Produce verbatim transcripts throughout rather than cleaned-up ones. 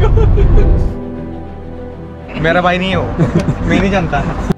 मेरा भाई नहीं हो, मैं नहीं जानता।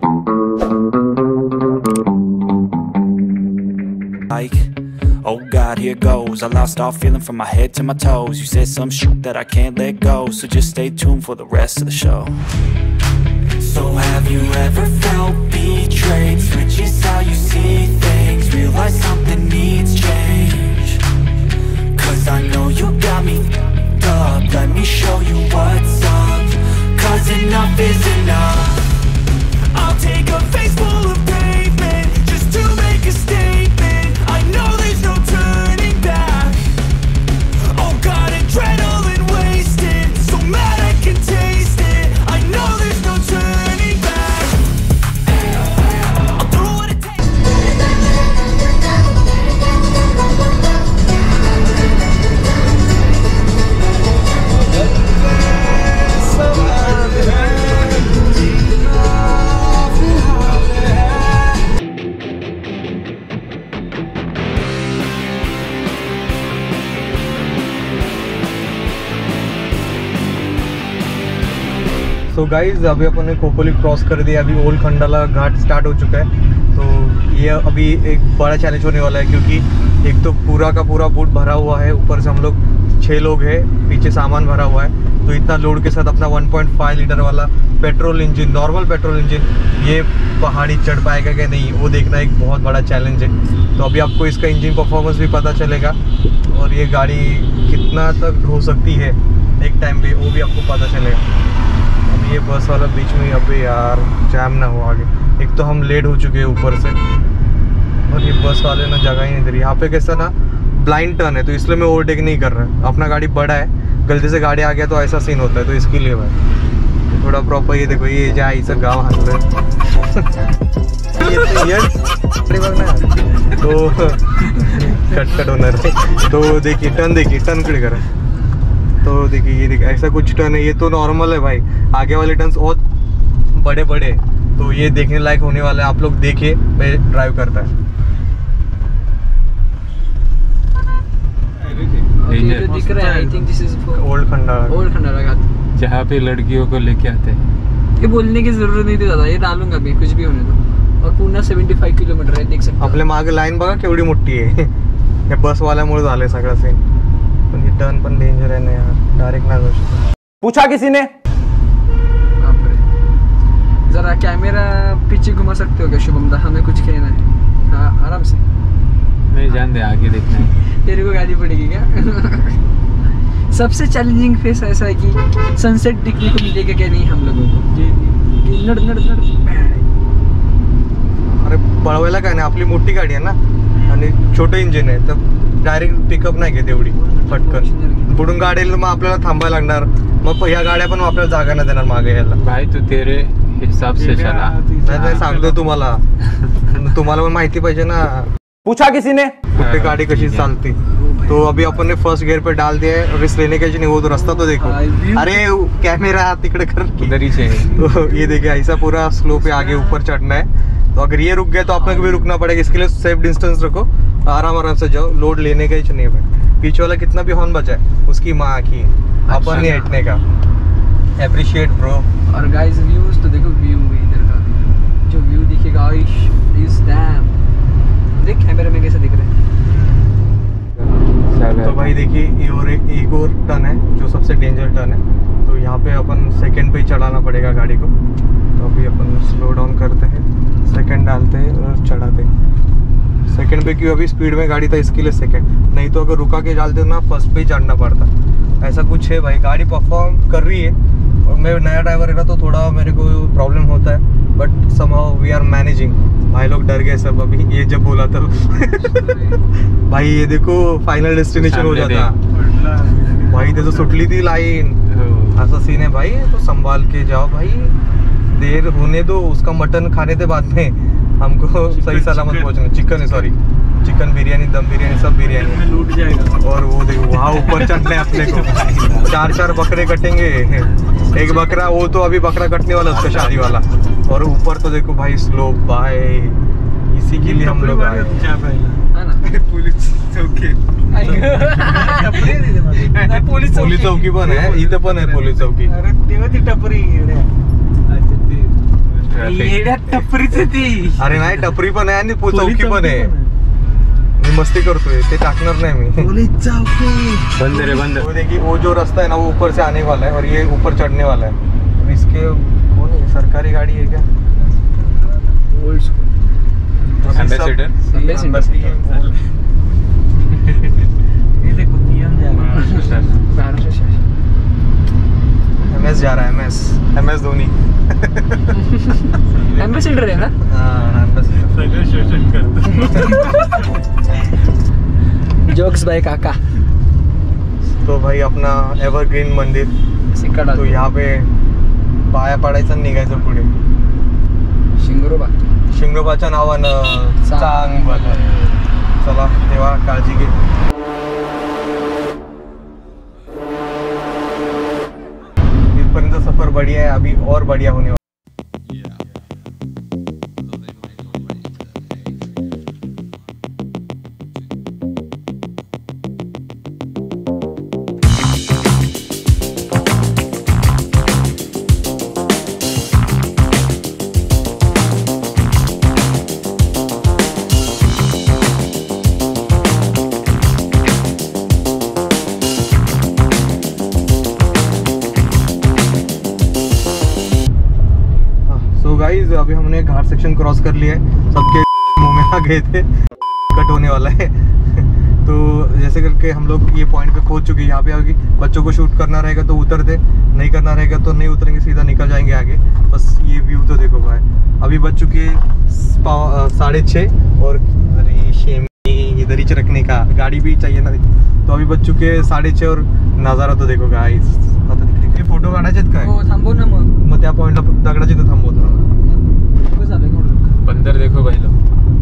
Like, oh God, here goes. I lost all feeling from my head to my toes. You said some shit that I can't let go, so just stay tuned for the rest of the show. So have you ever felt betrayed? Switches how you see things. Realize something needs change. Cause I know you got me f***ed up. Let me show you what's up. Cause enough is enough. I'll take a face full of pavement just to make a statement. I know there's no turning back. Oh God, adrenaline wasted. So mad I can taste it. I know there's no turning back. I'll do what it takes. So so guys अभी अपन ने Khopoli cross कर दिया, अभी old Khandala घाट start हो चुका है। तो ये अभी एक बड़ा चैलेंज होने वाला है, क्योंकि एक तो पूरा का पूरा बूट भरा हुआ है, ऊपर से हम लोग छः लोग हैं, पीछे सामान भरा हुआ है। तो इतना लोड के साथ अपना वन पॉइंट फाइव लीटर वाला petrol engine, normal petrol engine, ये पहाड़ी चढ़ पाएगा कि नहीं, वो देखना एक बहुत बड़ा चैलेंज है। तो अभी आपको इसका इंजन परफॉर्मेंस भी पता चलेगा, और ये गाड़ी कितना तक ढो सकती है एक टाइम पे, वो भी आपको पता चलेगा। ये बस वाला बीच में, अबे यार जैम ना हो आगे। एक तो हम लेट हो चुके हैं ऊपर से, और ये बस वाले ना जगह ही नहीं दे रही। यहाँ पे कैसा ना ब्लाइंड टर्न है, तो इसलिए मैं ओवरटेक नहीं कर रहा। अपना गाड़ी बड़ा है, गलती से गाड़ी आ गया तो ऐसा सीन होता है, तो इसके लिए भाई थोड़ा प्रॉपर। ये देखो, ये जा ऐसा गाँव हाथ में तो कटकट होना है। तो देखिए टर्न, देखिए टर्न कड़े करें, तो देखिए ये देखिए ऐसा कुछ टर्न है। ये तो नॉर्मल है भाई, आगे वाले टर्न्स बहुत बड़े बड़े, तो ये देखने लायक होने वाला है। आप लोग देखिए मैं ड्राइव करता है। Okay, दिख रहा है, I think this is old Khandala, old Khandala ghat, जहाँ पे लड़कियों को लेके आते हैं। ये बोलने की जरूरत नहीं थी दादा, ये डालूंगा मैं, कुछ भी होने दो। और पूर्ण पचहत्तर किलोमीटर है, देख सकते हो। आपल्या मागे लाईन बघा केवढी मोठी आहे। हे बस वाल्यामुळे झाले सगळं सीन। पण ये टर्न पण डेंजर है ना यार, डायरेक्ट ना जाऊ शकतो। पूछा किसी ने? जरा कैमरा पीछे घुमा सकते हो क्या शुभम दा, हमें कुछ कहना है। हाँ आराम से, नहीं जान दे, आगे देखना है। तेरे को गाली पड़ेगी क्या? सबसे चैलेंजिंग फेस ऐसा है कि सनसेट दिखने को मिलेगा क्या नहीं हम लोगों को। नड नड नड अरे पळवायला काय नाही, आपली मोठी गाडी आहे ना, आणि छोटं इंजिन आहे, तर डायरेक्ट पिकअप नाही घेत एवढी पटकन। पुढून गाडी येईल मग आपल्याला थांबायला लागणार, मग ह्या गाड्या पण आपल्याला जागा नाही देणार मागे यायला। भाई तू तेरे हिसाब से चला, नाही सांगतो तुम्हाला, तुम्हाला पण माहिती पाहिजे ना। पूछा किसी ने कुठे गाड़ी कशी चलती। तो अभी अपन ने फर्स्ट गियर पे डाल दिया है, रिस्क लेने का नहीं, वो तो रास्ता तो देखो। अरे कैमरा तिकड़े कर, उधर ही से। तो ये देखिए ऐसा पूरा स्लो पे आगे ऊपर चढ़ना है। तो अगर ये रुक गए तो आप लोग भी रुकना पड़ेगा, इसके लिए सेफ डिस्टेंस रखो, आराम आराम से जाओ, लोड लेने का ही नहीं है। पीछे वाला कितना भी हॉर्न बजा है उसकी माँ आखी है, अपन नहीं हटने का। Appreciate bro. और गाइस व्यूज तो देखो, व्यू इधर का जो व्यू दिखेगा इस डैम, देख कैमरे में कैसे दिख रहे हैं। तो भाई देखिए ये और एक, एक और टर्न है जो सबसे डेंजर टर्न है, तो यहाँ पे अपन सेकंड पे ही चढ़ाना पड़ेगा गाड़ी को। तो अभी अपन स्लो डाउन करते हैं, सेकंड डालते हैं और चढ़ाते हैं। सेकंड पे क्यों, अभी स्पीड में गाड़ी था इसके लिए सेकंड, नहीं तो अगर रुका के डालते ना फर्स्ट पे ही चढ़ना पड़ता। ऐसा कुछ है भाई, गाड़ी परफॉर्म कर रही है, और मैं नया ड्राइवर है ना तो थोड़ा मेरे को प्रॉब्लम होता है, but somehow we are managing. भाई लोग डर गए सब अभी ये जब बोला था। भाई ये देखो फाइनल डेस्टिनेशन हो जाता भाई, तो सुटली थी लाइन, ऐसा सीन है भाई। तो संभाल के जाओ भाई, देर होने दो, उसका मटन खाने के बाद में हमको सही सलामत पहुंचना। चिकन है, सॉरी चिकन बिरयानी, दम बिरयानी, सब बिरयानी लूट जाएगा। और वो देखो वहाँ ऊपर चढ़ना है अपने को, चार चार बकरे कटेंगे, एक बकरा वो तो अभी बकरा कटने वाला उसका शादी वाला। और ऊपर तो देखो भाई स्लोप भाई, इसी इसी के लिए हम लोग आए है ना पोलीस चौकी पोलीस पोलीस चौकी पण आहे इथं पण आहे पोलीस चौकी येड्या टपरीच ती अरे नाही टपरी पण आहे आणि पो- चौकी पण आहे मी मस्ती करतोय ते टाकणार नाही मी पोलीस चौकी बंद रे बंद। वो देखिए वो जो रास्ता है ना वो ऊपर से आने वाला है और ये ऊपर चढ़ने वाला है। तो इसके कौन है सरकारी गाड़ी है क्या? ओल्ड स्कूल एम्बेसडर ये देखो पीएम जा रहा है महाराष्ट्र शासन एम एस जा रहा है M S M S Dhoni ambassador है ना हाँ सगळं शोषण करतो। जोक्स बाय काका तो भाई अपना एवरग्रीन मंदिर सिकडा तो यहाँ पे पाया पडायचं आणि निघायचं पुढे शिंगरोबा शिंगोबाच्या नावानं चांग. चांग बघा चला तेव्हा काळजी घे इथपर्यंत सफर बढ़िया है अभी और बढ़िया होने वाला गाइस अभी हमने घाट सेक्शन क्रॉस कर लिया है सबके मुंह में आ गए थे कट होने वाला है तो जैसे करके हम लोग ये पॉइंट पे पहुंच चुके हैं। यहाँ पे आगे बच्चों को शूट करना रहेगा तो उतरते नहीं करना रहेगा तो नहीं उतरेंगे सीधा निकल जाएंगे आगे। बस ये व्यू तो देखो भाई अभी बज चुके साढ़े छः और अरे शेम इधर ही रखने का गाड़ी भी चाहिए ना तो अभी बज चुके साढ़े छः और नज़ारा तो देखो गाइस आता तिकडे फोटो काढायचे काय हो थांबव ना मग मग त्या पॉइंटला दगडाची तर थांबवतो बस झालं एवढं. बंदर देखो भाई लोग।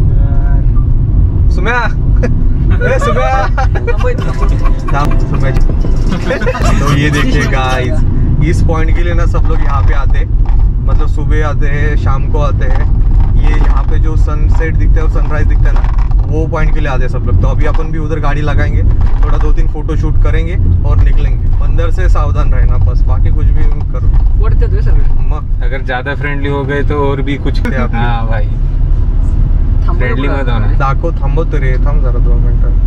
सुम्या ए सुम्या थांबव इथं, थांबव. नाम सुम्या तो ये देखिए गाइस इस पॉइंट के लिए ना सब लोग यहाँ पे आते हैं मतलब सुबह आते हैं शाम को आते हैं। ये यहाँ पे जो सनसेट दिखता है और सनराइज दिखता है ना वो पॉइंट के लिए आते हैं सब लोग। तो अभी अपन भी उधर गाड़ी लगाएंगे थोड़ा दो तीन फोटो शूट करेंगे और निकलेंगे। बंदर से सावधान रहना बस बाकी कुछ भी करो वरते ते सगळे मग अगर ज्यादा फ्रेंडली हो गए तो और भी कुछ ते आपली. हाँ भाई थांबव फ्रेंडली एवढं. मत होना। दाखव थांबवतो रे थांब जरा दोन मिनिटं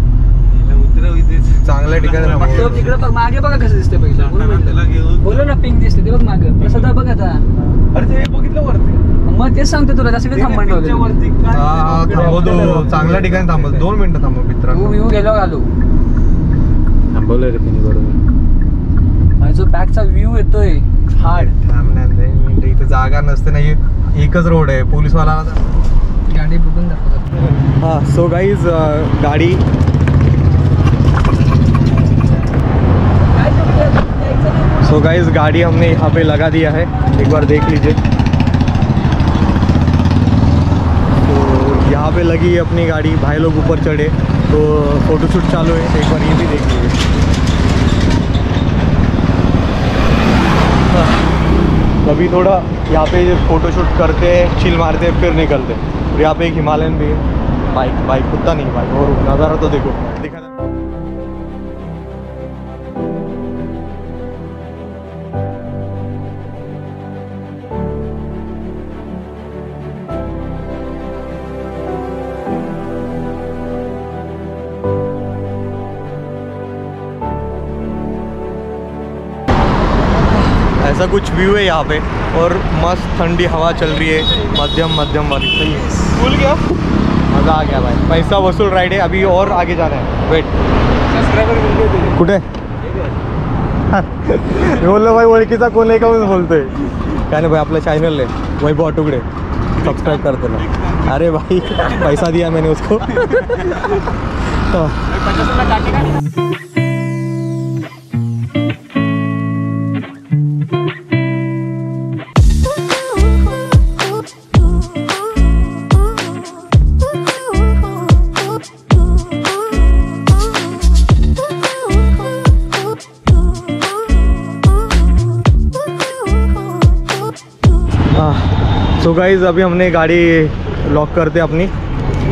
चांगल्या ठिकाणी तो थांबव. तिकडे बघ मागे बघा कसं दिसते पहिलं म्हणून म्हटलं. बोललो ना पिंक दिसते ते बघ मागे प्रसादा बघ आता अरे ते बघितलं वरती मग तेच सांगतो तुला त्यासाठी थांबण ठेवलेलं. हा हा थांबवतो चांगल्या ठिकाणी थांबवतो दोन मिनिटं थांबव तू मित्रांनो. व्ह्यू गेलो आलो थांबवलं रे तिने बरोबर। आणि जो बॅकचा व्ह्यू येतोय हार्ड थांबणार नाही मिनिटं इथे जागा नसते ना हे एकच रोड आहे पोलीसवाला आला गाडी बघून दाखवतात. हाँ सो गाइज गाड़ी सो गाइज गाड़ी हमने यहाँ पे लगा दिया है एक बार देख लीजिए। तो यहाँ पे लगी है अपनी गाड़ी भाई लोग ऊपर चढ़े तो फोटोशूट चालू है एक बार ये भी देख लीजिए। अभी थोड़ा यहाँ पे फोटोशूट करते हैं चिल मारते हैं फिर निकलते हैं। और यहाँ पे एक हिमालयन भी है बाइक बाइक कुत्ता नहीं बाइक और नज़ारा तो देखो दिखा ऐसा कुछ व्यू है यहाँ पे और मस्त ठंडी हवा चल रही है मध्यम मध्यम वाली सही है। भूल गया मज़ा आ गया भाई पैसा वसूल राइड है अभी और आगे जाना है वेट सब्सक्राइबर कुठे बोललो भाई ओळखीचा कोण आहे का म्हणून बोलतोय काय नाही भाई आपलं चॅनल आहे वैभव आटुकडे सब्सक्राइब करते ना। अरे भाई पैसा दिया मैंने उसको तो सो गाइज अभी हमने गाड़ी लॉक करते अपनी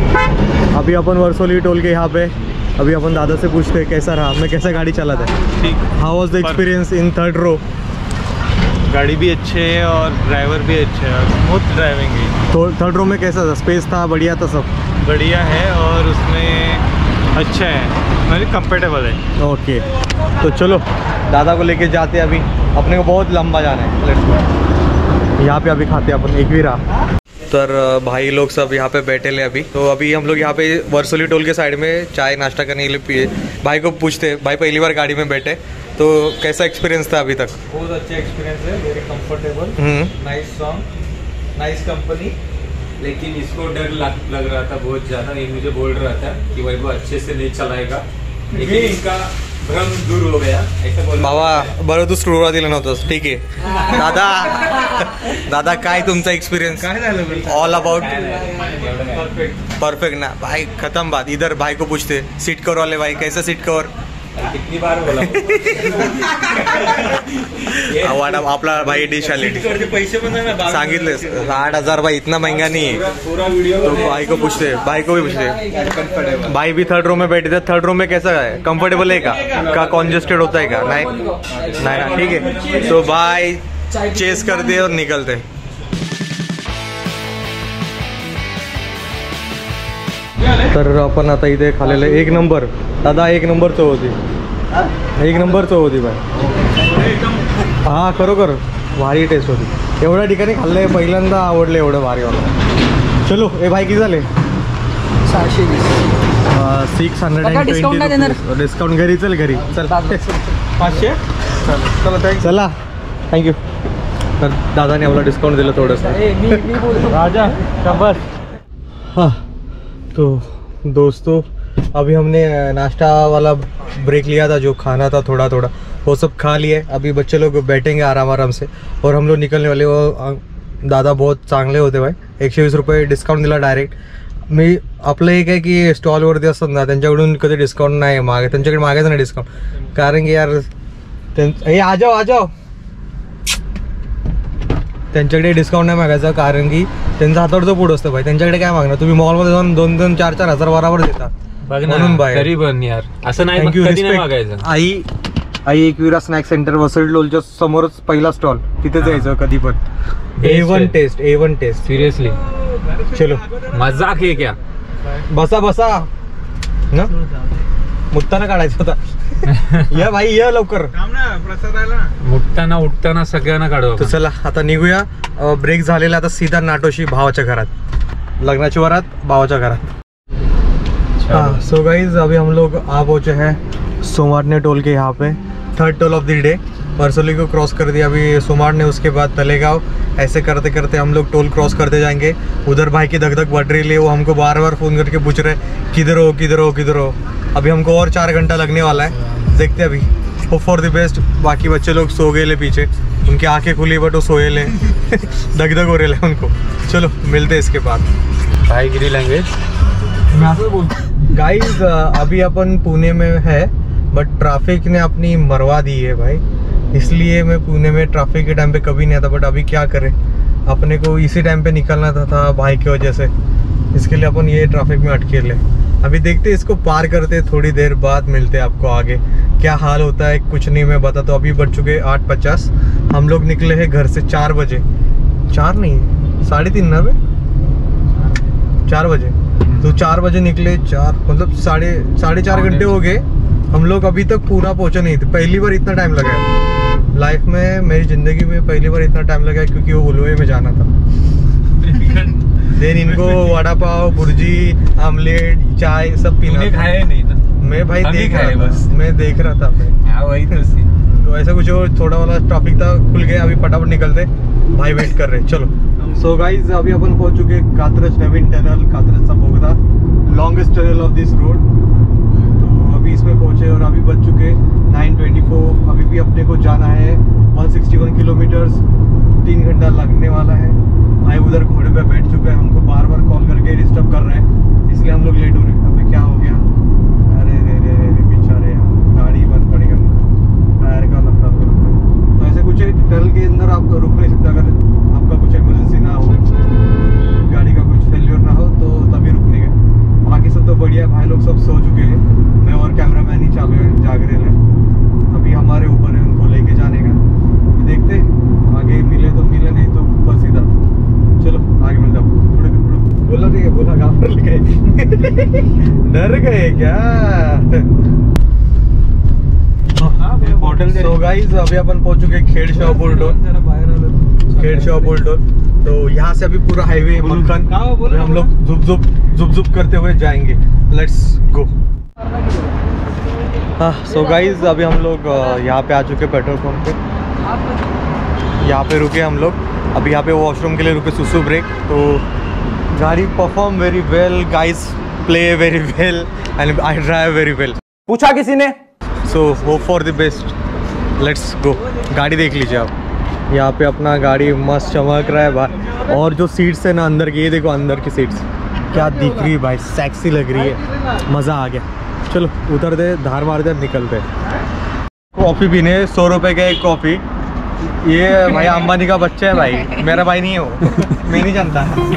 अभी अपन वर्सोली टोल के यहाँ पे अभी अपन दादा से पूछते हैं कैसा रहा, मैं कैसा गाड़ी चलाता है। ठीक, how was the experience in third row? गाड़ी भी अच्छे है और ड्राइवर भी अच्छे है, स्मूथ ड्राइविंग है। तो थर्ड रो में कैसा था? स्पेस था, बढ़िया था, सब बढ़िया है और उसमें अच्छा है, मतलब कंफर्टेबल है। ओके, तो चलो दादा को लेके जाते हैं। अभी अपने को बहुत लंबा जाना है, लेट्स गो। यहाँ पे अभी खाते हैं अपन एक भी रहा। तर भाई लोग सब यहाँ पे बैठे ले अभी। तो अभी हम लोग यहाँ पे वर्सोली टोल के साइड में चाय नाश्ता करने के लिए पिए। भाई को पूछते, भाई पहली बार गाड़ी में बैठे तो कैसा एक्सपीरियंस था अभी तक? बहुत अच्छा एक्सपीरियंस है, very comfortable, nice song, nice company. लेकिन इसको डर लग, लग रहा था बहुत ज़्यादा। ये मुझे बोल रहा था कि भाई वो अच्छे से नहीं चलाएगा, लेकिन इनका भ्रम दूर हो गया, ऐसा बोल। बाबा बरं तू स्टोरला दिलं नव्हतंस, ठीक आहे दादा। दादा काय तुमचा एक्सपिरियंस? काय झालं? ऑल अबाउट परफेक्ट परफेक्ट ना भाई, खत्म बात। इधर भाई को पूछते सीट कवर वाले, भाई कैसा सीट कवर? कितनी बार बोला वाडा आपला भाई डिश आली, पैसे पण आहे ना, सांगितले आठ हजार भाई, इतना महंगा नहीं है। पूरा वीडियो तो भाई को पूछते, भाई को भी पूछते। कंफर्टेबल। भाई भी थर्ड रो में बैठे थे, थर्ड रो में कैसा है? कंफर्टेबल है का का कॉन्जेस्टेड होता है का? नहीं नहीं ना, ठीक है। तो भाई चेस करते और निकलते। तर आपण आता इथे खाल्लेलं एक नंबर दादा, एक नंबर चव होती, एक नंबर चव होती भाई। हां खरोखर भारी टेस्ट होती। एवढ्या ठिकाणी खाल्लंय, पहिल्यांदा आवडलं एवढं भारी वाला। चलो ए भाई किती झाले? सहाशे वीस सिक्स हंड्रेड काका, अँड discount नाही देणार? ट्वेंटी डिस्काउंट घरी, चल घरी चल। पाचशे चला थँक्यू चला थँक्यू। तर दादाने आपला डिस्काउंट दिलं थोडंसं। ए, मी मी बोलतो राजा शाबाश। हाँ तो दोस्तों अभी हमने नाश्ता वाला ब्रेक लिया था, जो खाना था थोड़ा थोड़ा वो सब खा लिए। अभी बच्चे लोग बैठेंगे आराम आराम से और हम लोग निकलने वाले। वो दादा बहुत चांगले होते भाई, एकशे वीस रुपये डिस्काउंट दिला डायरेक्ट। मी आपलं एक आहे की स्टॉलवरती असतात ना, त्यांच्याकडून कधी डिस्काउंट नाही मागे, त्यांच्याकडे मागायचं नाही डिस्काउंट, कारण की यार त्यां- हे आ जाओ आ जाओ त्यांच्याकडे डिस्काउंट नाही मागायचं, कारण की त्यांचं हातावरचं पुढं असतं भाई। त्यांच्याकडे काय मागणार? तुम्ही मॉलमध्ये जाऊन दोन दोन चार चार हजार बराबर देता, म्हणून बाहेर। तरी पण यार असं नाही, थँक्यू, कधी नाही रिस्पेक्ट। मागायचं। आई आई एकविरा स्नॅक सेंटर वसई लोलच्या समोरच पहिला स्टॉल, तिथे जायचं कधी पण। A one taste, A one taste seriously चलो मजाक आहे क्या? बसा बसा ना, मुत्ताना काढायचा होता। या भाई या लवकर, उठताना उठताना सगळ्यांना काढू तो चला आता निघूया। ब्रेक झालेला, आता सीधा नाटोशी भावाच्या घरात, लग्नाची वरात भावाच्या घरात। हाँ सो गाइज अभी हम लोग आ पहुँचे हैं सोमारने टोल के यहाँ पे, third toll of the day. Varsoli को क्रॉस कर दिया अभी सोमारने, उसके बाद तलेगांव। ऐसे करते करते हम लोग टोल क्रॉस करते जाएंगे। उधर भाई की धक धक बढ़ रही है, वो हमको बार बार फ़ोन करके पूछ रहे किधर हो किधर हो किधर हो। अभी हमको और चार घंटा लगने वाला है, देखते अभी। Hope for the best. बाकी बच्चे लोग सो गए ले पीछे, उनकी आंखें खुली बट वो सोए ले धक धक हो रहे ले उनको। चलो मिलते इसके बाद। भाईगिरी लैंग्वेज गाइस अभी अपन पुणे में है, बट ट्रैफिक ने अपनी मरवा दी है भाई, इसलिए मैं पुणे में ट्रैफिक के टाइम पे कभी नहीं आता। बट अभी क्या करें, अपने को इसी टाइम पे निकलना था, था भाई की वजह से, इसके लिए अपन ये ट्रैफिक में अटके ले। अभी देखते इसको पार करते, थोड़ी देर बाद मिलते आपको आगे क्या हाल होता है। कुछ नहीं मैं बता, तो अभी बढ़ चुके आठ पचास। हम लोग निकले हैं घर से चार बजे, चार नहीं साढ़े तीन ना बे चार बजे। तो चार बजे निकले, चार मतलब साढ़े साढ़े चार घंटे हो गए। हम लोग अभी तक पूरा पहुंचे नहीं थे। पहली बार इतना टाइम लगा है लाइफ में, मेरी ज़िंदगी में पहली बार इतना टाइम लगा है, क्योंकि वो उलवे में जाना था। देन इनको वड़ा पाव, भुर्जी, आमलेट, चाय सब पीना था। खाया नहीं था, मैं भाई अभी देख खाए रहा था, बस। मैं देख रहा था मैं। हाँ वही तो सी। तो ऐसा कुछ और थोड़ा वाला ट्रैफिक था, खुल गया। अभी फटाफट निकलते, भाई वेट कर रहे। चलो सो गाइज अभी अपन पहुंच चुके कात्रज नवीन टनल, कात्रज सा बोगदा, longest tunnel of this road. तो अभी इसमें पहुंचे और अभी बज चुके नाइन ट्वेंटी फोर। अभी भी अपने को जाना है वन सिक्सटी वन किलोमीटर्स, तीन घंटा लगने वाला है। भाई उधर घोड़े पे बैठ चुके हैं, हमको बार बार कॉल करके डिस्टर्ब कर रहे हैं, इसलिए हम लोग लेट हो रहे हैं। अभी क्या हो गया, अरे रे रे रे बेचारे यार, गाड़ी बंद पड़ेगा, टायर का लफड़ा लफड़ा। तो ऐसे कुछ टनल के अंदर आप रुक नहीं सकते, अगर आपका कुछ इमरजेंसी ना हो, गाड़ी का कुछ फेल्योर ना हो, तो तभी रुकने का। बाकी सब तो तो बढ़िया, भाई लोग सब सो चुके हैं, मैं और कैमरामैन ही चालू है, जाग रहे हैं। अभी हमारे ऊपर है उनको लेके जाने का, देखते आगे मिले तो मिले, नहीं तो ऊपर सीधा। चलो आगे मिलता हूँ। बोला नहीं, बोला घाबर गए डर गए क्या? So guys, अभी अपन पहुंच चुके खेड़ शाह बुलडोर, खेड़ शाह बुलडोर। तो यहाँ से अभी पूरा हाईवे मक्खन, हम लोग जुप जुप जुप जुप करते हुए जाएंगे। Let's go. हाँ सो गाइज, अभी हम लोग यहाँ पे आ चुके पेट्रोल पंप पे, यहाँ पे रुके हम लोग। अभी यहाँ पे वॉशरूम के लिए रुके, सुसु ब्रेक। तो गाड़ी perform very well guys, play very well and I drive very well. पूछा किसी ने? So hope for the best, let's go. गाड़ी देख लीजिए आप, यहाँ पे अपना गाड़ी मस्त चमक रहा है भाई। और जो सीट्स है ना अंदर की, ये देखो अंदर की सीट्स क्या दिख रही है भाई, सेक्सी लग रही है, मज़ा आ गया। चलो उतर दे, धार मार दे, निकलते। कॉफ़ी पीने, सौ रुपये का एक कॉफ़ी। ये भाई अंबानी का बच्चा है भाई, मेरा भाई नहीं है वो, मैं नहीं जानता।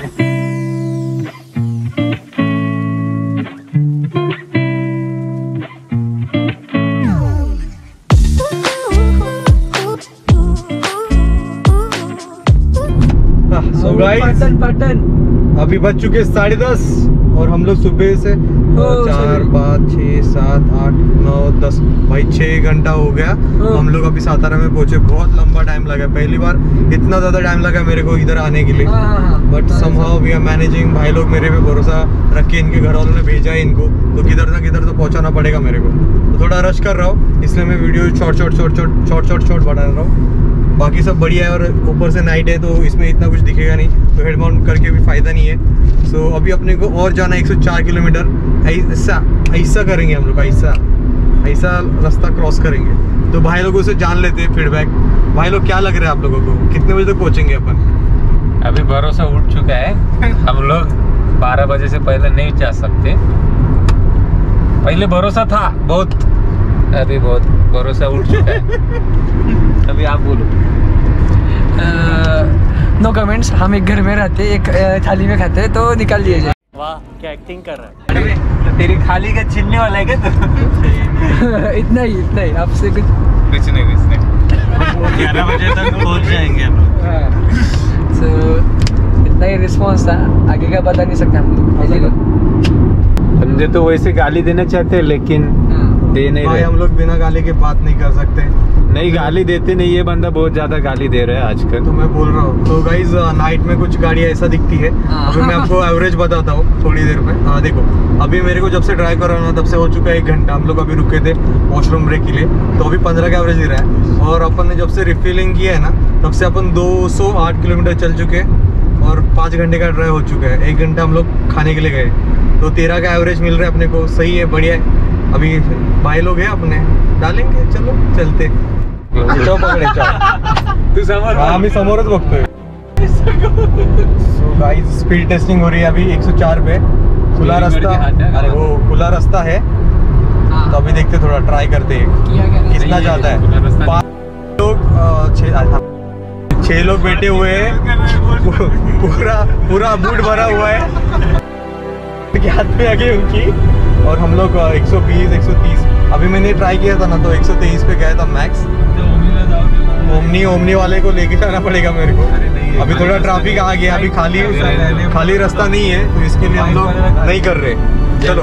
So guys, पटन पटन अभी बज चुके साढ़े दस और हम लोग सुबह से चार पाँच छः सात आठ नौ दस भाई छः घंटा हो गया। हम लोग अभी सातारा में पहुंचे, बहुत लंबा टाइम लगा, पहली बार इतना ज़्यादा टाइम लगा मेरे को इधर आने के लिए। But somehow we are managing. भाई लोग मेरे पे भरोसा रख के, इनके घर वालों ने भेजा है इनको, तो किधर ना किधर तो पहुँचाना पड़ेगा मेरे को। तो थोड़ा रश कर रहा हूँ, इसलिए मैं video short short short short short short short बढ़ा रहा हूँ। बाकी सब बढ़िया है, और ऊपर से नाइट है तो इसमें इतना कुछ दिखेगा नहीं, तो हेड माउंट करके भी फ़ायदा नहीं है। सो so, अभी अपने को और जाना एक सौ चार किलोमीटर, ऐसा ऐसा करेंगे हम लोग, ऐसा ऐसा रास्ता क्रॉस करेंगे। तो भाई लोगों से जान लेते हैं फीडबैक। भाई लोग क्या लग रहा है आप लोगों को, कितने बजे तक पहुँचेंगे अपन? अभी भरोसा उठ चुका है, हम लोग बारह बजे से पहले नहीं जा सकते। पहले भरोसा था बहुत, अभी बहुत भरोसा उठ चुका है। अभी आप बोलो। No comments. हम एक घर में रहते, एक अ, थाली में खाते, तो निकाल दिए जाए। वाह क्या एक्टिंग कर रहा अरे तो तेरी खाली का छीनने वाला है क्या तू? इतना ही इतना ही आपसे कुछ कुछ नहीं कुछ नहीं। ग्यारह बजे तक पहुँच जाएंगे हम लोग। सो इतना ही रिस्पॉन्स था, आगे का बता नहीं सकते हम लोग। मुझे तो वैसे गाली देना चाहते हैं, लेकिन दे नहीं भाई रहे। हम लोग बिना गाली के बात नहीं कर सकते। नहीं गाली देते नहीं, ये बंदा बहुत ज्यादा गाली दे रहा है आजकल। तो मैं बोल रहा हूँ। तो गाइज नाइट में कुछ गाड़ियाँ ऐसा दिखती है, अभी मैं आपको एवरेज बताता हूँ थोड़ी देर में। हाँ देखो, अभी मेरे को जब से ड्राइव कर रहा हूँ तब से हो चुका है एक घंटा। हम लोग अभी रुके थे वॉशरूम ब्रेक के लिए, तो अभी पंद्रह का एवरेज दे रहा है। और अपन ने जब से रिफिलिंग किया है ना, तब से अपन दो सौ आठ किलोमीटर चल चुके हैं और पाँच घंटे का ड्राइव हो चुका है। एक घंटा हम लोग खाने के लिए गए, तो तेरह का एवरेज मिल रहा है अपने को, सही है, बढ़िया है। अभी भाई लोग हैं अपने, डालेंगे, चलो चलते। चौ पकडे चौ तू समोर हाँ मी समोरच बघतोय। सो गाइस स्पीड टेस्टिंग हो रही है अभी एक सौ चार पे, खुला रास्ता, अरे वो खुला रास्ता है। तो अभी देखते थोड़ा ट्राई करते हैं कितना जाता है। पाँच लोग छः छः लोग बैठे हुए हैं, पूरा पूरा बूट भरा हुआ है हाथ में आगे उनकी, और हम लोग एक सौ बीस एक सौ तीस। अभी मैंने ट्राई किया था ना, तो एक सौ तेईस पे गया था मैक्स। ओमनी ओमनी वाले को लेके जाना पड़ेगा मेरे को। अभी थोड़ा ट्रैफिक आ गया, अभी खाली खाली रास्ता नहीं है, तो इसके लिए हम लोग नहीं कर रहे। चलो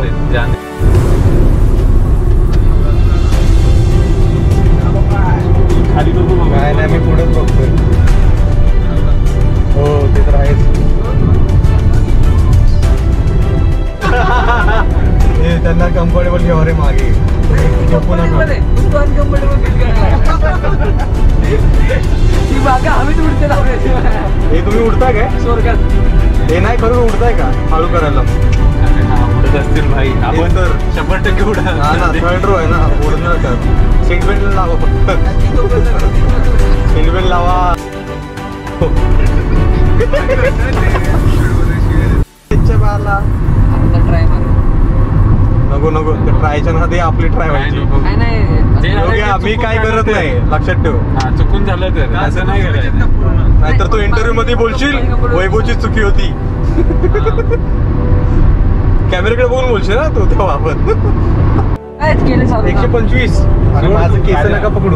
खाली नाही नाही मी पुढेच बघतोय। हो ते तर आहेच। हे त्यांना कम्फर्टेबल ठेवा रे मागे, आम्ही उडते हे तुम्ही उडताय काय स्वर्गात? हे नाही करून उडताय का हळू करायला? उडत असतील भाई, आपण तर शंभर टक्के उडा ना थर्ड रो आहे ना, उडणार तर सीट बेल्ट लावा फक्त, सीट बेल्ट लावा। ट्राय मारू नको नको, ट्रायच्या ना ते आपली ट्राय व्हायची। मी काय करत नाही, लक्षात ठेव। चुकून झालं तर असं नाही करायचं, नाहीतर तू इंटरव्ह्यू मध्ये बोलशील वैभवची चुकी होती। कॅमेराकडे बघून बोलशील ना तू तेव्हा आपण कायच केलं चालू एकशे पंचवीस आणि माझं केस नका पकडू.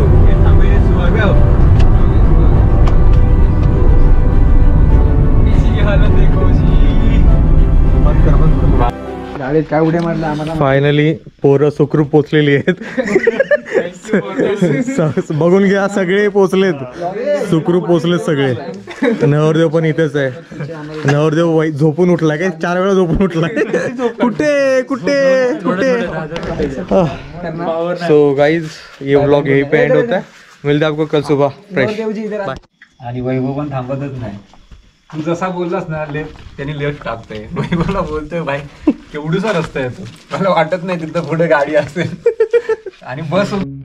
गाडीत काय उड्या मारल्या आम्हाला. फायनली पोरं सुखरूप पोचलेली आहेत. स- बघून घ्या सगळे पोचलेत, सुखरूप पोचलेत सगळे. नवरदेव पण इथेच आहे. नवरदेव वै- झोपून उठलाय काय, चार वेळा झोपून उठलाय. कुठे कुठे कुठे. सो गाइज ये व्लॉग यहीं पे एंड होता है. मिलते हैं आपको कल सुबह फ्रेश. आणि वैभव पण थांबतच नाही. तू जसा बोललास ना लेफ्ट, त्यांनी लेफ्ट टाकतोय. वैभवला बोलतोय भाई केवढूसा रस्ता आहे तो, मला वाटत नाही तिथं पुढे गाडी असेल. आणि बस